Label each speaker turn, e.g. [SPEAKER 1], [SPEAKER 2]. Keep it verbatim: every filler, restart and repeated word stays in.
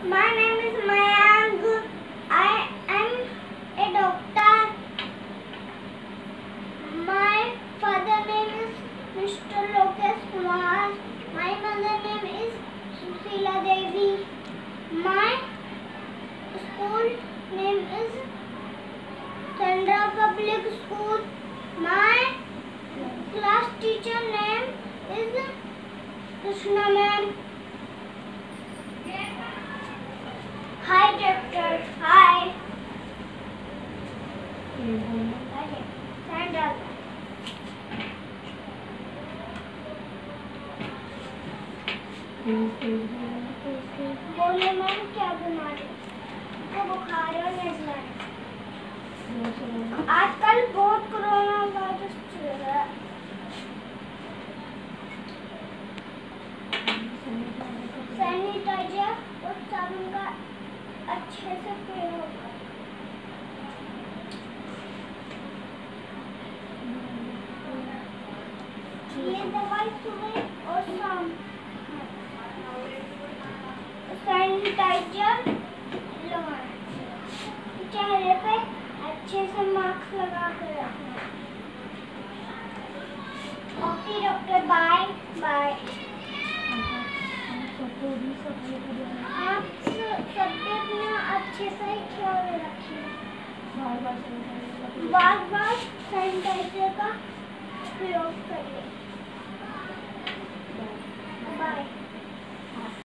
[SPEAKER 1] My name is Mayank. I am a doctor. My father name is Mister Lokesh Kumar. My mother name is Susila Devi. My school name is Chandra Public School. My class teacher name is Krishna ma'am. Hi doctor. Hi. Sandal. बोले ma'am क्या बीमारी को बुखार और नजला आजकल बहुत corona virus चल रहा है। सैनिटाइजर और साबुन का अच्छे से प्रयोग करें। ये दवाई सुबह और शाम सैनिटाइजर लगाना, चेहरे पे अच्छे से मास्क लगा कर रखना। Okay doctor, bye bye. आप सबके अपना अच्छे से ख्याल रखिए। बार बार सैनिटाइजर का प्रयोग करिए। बाय।